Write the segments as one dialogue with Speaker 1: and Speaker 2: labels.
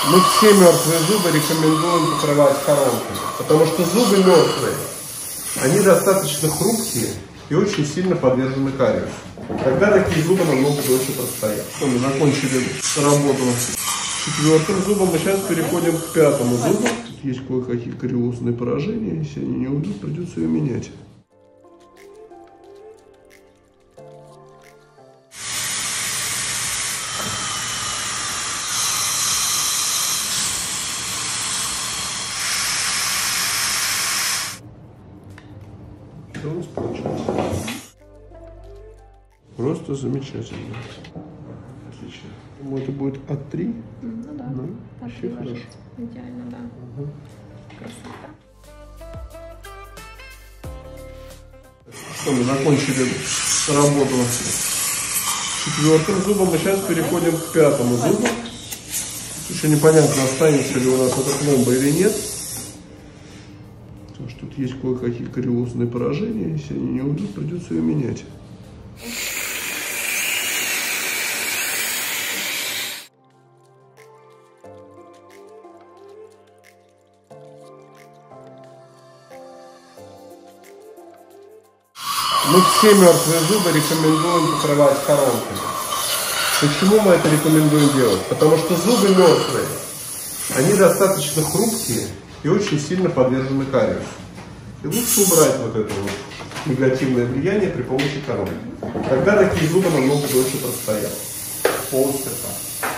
Speaker 1: Мы все мертвые зубы рекомендуем покрывать коронками, потому что зубы мертвые, они достаточно хрупкие и очень сильно подвержены кариесу. Тогда такие зубы намного дольше простоят. Мы закончили работу с четвертым зубом, мы сейчас переходим к пятому зубу. Тут есть кое-какие кариозные поражения, если они не уйдут, придется ее менять. Что у нас получается? Просто замечательно. Отлично. Думаю, это будет А3.
Speaker 2: Ну да.
Speaker 1: Вообще хорошо.
Speaker 2: Идеально, да.
Speaker 1: Угу.
Speaker 2: Красота.
Speaker 1: Что, мы закончили работу с четвертым зубом, мы сейчас переходим к пятому зубу. Еще непонятно, останется ли у нас эта пломба или нет. Потому что тут есть кое-какие кариозные поражения, если они не уйдут, придется ее менять. Мы все мертвые зубы рекомендуем покрывать коронками. Почему мы это рекомендуем делать? Потому что зубы мертвые, они достаточно хрупкие и очень сильно подвержены кариесу. И лучше убрать вот это вот негативное влияние при помощи коронки. Тогда такие зубы намного дольше простоят. Полностью так.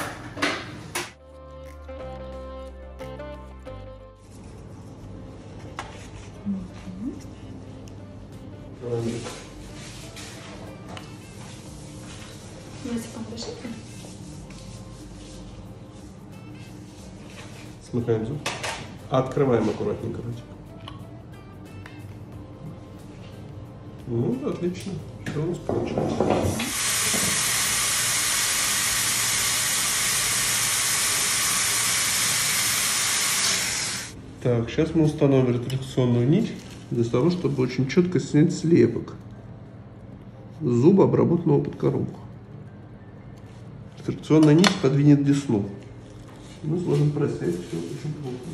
Speaker 1: Смыкаем зуб. Открываем аккуратненько ротик. Ну, отлично. Что у нас получилось? Так, сейчас мы установим ретракционную нить для того, чтобы очень четко снять слепок зуба, обработанного под коронку. Ретракционная нить подвинет десну. Мы сможем просеять все очень плотно.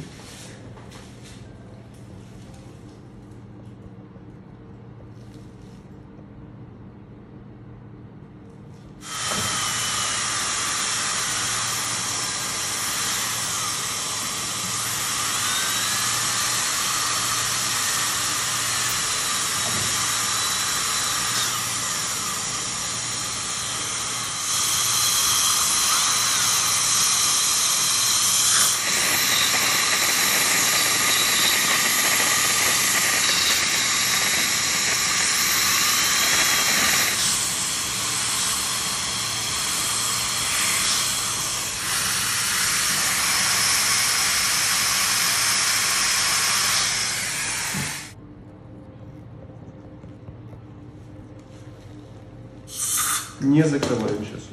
Speaker 1: Не закрываем сейчас.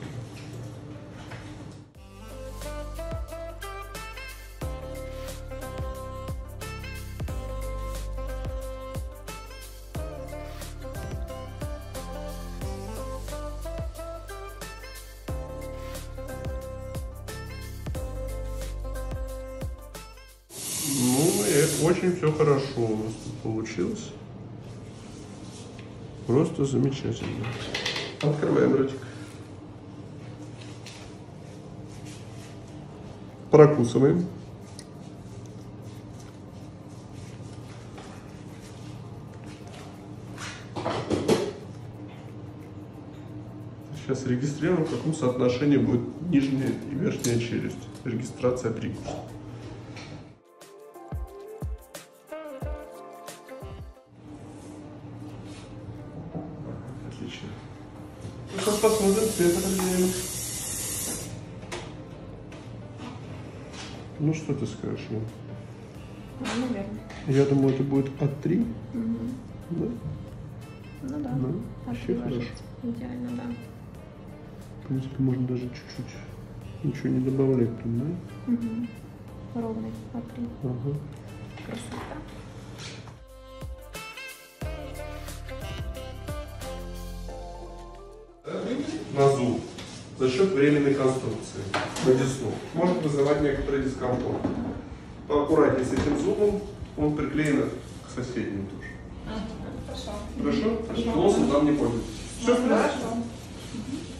Speaker 1: Ну, и очень все хорошо у нас тут получилось. Просто замечательно. Открываем ротик. Прокусываем. Сейчас регистрируем, в каком соотношении будет нижняя и верхняя челюсть. Регистрация прикуса. Отлично. Сейчас посмотрим цвет определим. Ну что ты скажешь?
Speaker 2: Наверное.
Speaker 1: Я думаю, это будет А3.
Speaker 2: Угу.
Speaker 1: Да?
Speaker 2: Ну да.
Speaker 1: Ну, вообще хорошо.
Speaker 2: Идеально, да.
Speaker 1: В принципе, можно даже чуть-чуть ничего не добавлять тут, да?
Speaker 2: Угу. Ровный А3.
Speaker 1: Ага.
Speaker 2: Красота.
Speaker 1: На зуб. за счет временной конструкции на десну. Может вызывать некоторый дискомфорт. Поаккуратнее с этим зубом, он приклеен к соседнему тоже.
Speaker 2: Хорошо.
Speaker 1: Хорошо? Носом там не пользуйтесь. Все,
Speaker 2: Хорошо.